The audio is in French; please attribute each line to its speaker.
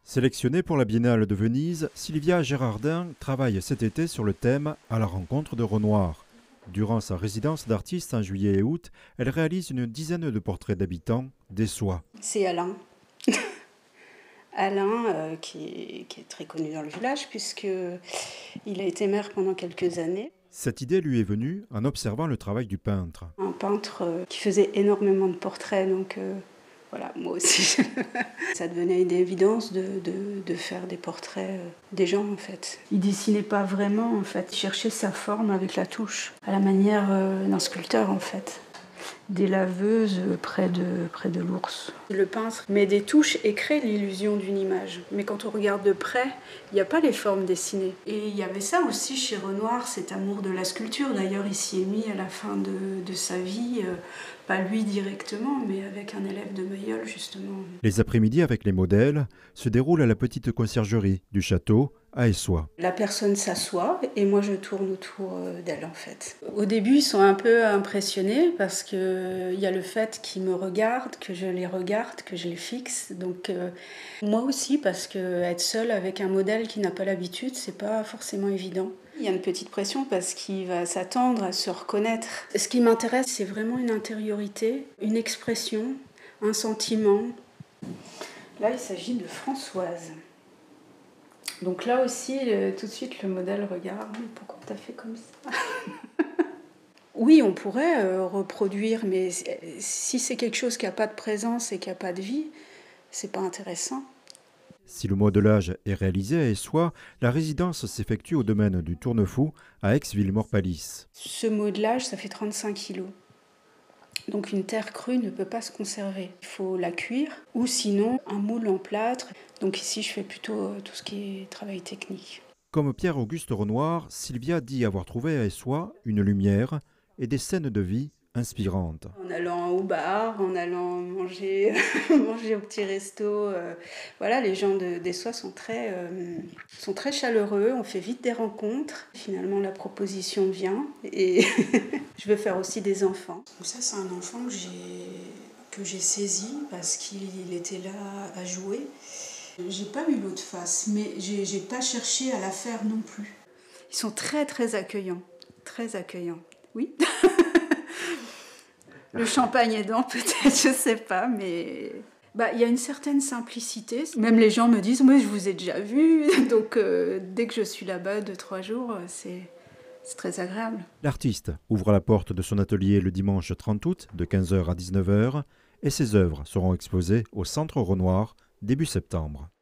Speaker 1: Sélectionnée pour la Biennale de Venise, Sylvia Gérardin travaille cet été sur le thème « À la rencontre de Renoir ». Durant sa résidence d'artiste en juillet et août, elle réalise une dizaine de portraits d'habitants d'Essoyes.
Speaker 2: C'est Alain. Alain, qui est très connu dans le village puisqu'il a été maire pendant quelques années.
Speaker 1: Cette idée lui est venue en observant le travail du peintre.
Speaker 2: Un peintre qui faisait énormément de portraits, donc voilà, moi aussi. Ça devenait une évidence de faire des portraits des gens, en fait. Il dessinait pas vraiment, en fait. Il cherchait sa forme avec la touche, à la manière d'un sculpteur, en fait. Des laveuses près de l'ours. Le peintre met des touches et crée l'illusion d'une image. Mais quand on regarde de près, il n'y a pas les formes dessinées. Et il y avait ça aussi chez Renoir, cet amour de la sculpture. D'ailleurs, il s'y est mis à la fin de sa vie, pas lui directement, mais avec un élève de Mayol, justement.
Speaker 1: Les après-midi avec les modèles se déroulent à la petite conciergerie du château à Essoyes.
Speaker 2: La personne s'assoit et moi je tourne autour d'elle, en fait. Au début, ils sont un peu impressionnés parce qu'il y a le fait qu'ils me regardent, que je les regarde, que je les fixe. Donc moi aussi, parce que être seule avec un modèle qui n'a pas l'habitude, c'est pas forcément évident. Il y a une petite pression parce qu'il va s'attendre à se reconnaître. Ce qui m'intéresse, c'est vraiment une intériorité, une expression, un sentiment. Là, il s'agit de Françoise. Donc là aussi, tout de suite, le modèle regarde. Mais pourquoi t'as fait comme ça? Oui, on pourrait reproduire, mais si c'est quelque chose qui n'a pas de présence et qui n'a pas de vie, c'est pas intéressant.
Speaker 1: Si le modelage est réalisé à Essoyes, la résidence s'effectue au domaine du Tournefou à Aix-Villemort-Palis.
Speaker 2: Ce modelage, ça fait 35 kilos. Donc une terre crue ne peut pas se conserver. Il faut la cuire ou sinon un moule en plâtre. Donc ici, je fais plutôt tout ce qui est travail technique.
Speaker 1: Comme Pierre-Auguste Renoir, Sylvia dit avoir trouvé à Essoyes une lumière et des scènes de vie inspirantes.
Speaker 2: En allant au bar, en allant manger, manger au petit resto. Voilà, les gens d'Essoyes sont très chaleureux, on fait vite des rencontres. Finalement, la proposition vient et je veux faire aussi des enfants. Donc ça, c'est un enfant que j'ai saisi parce qu'il était là à jouer. J'ai pas eu l'autre face, mais j'ai pas cherché à la faire non plus. Ils sont très très accueillants, oui. Le champagne aidant peut-être, je sais pas, mais il y a une certaine simplicité. Même les gens me disent, moi je vous ai déjà vu, donc dès que je suis là-bas 2-3 jours, c'est très agréable.
Speaker 1: L'artiste ouvre la porte de son atelier le dimanche 30 août de 15h à 19h et ses œuvres seront exposées au Centre Renoir début septembre.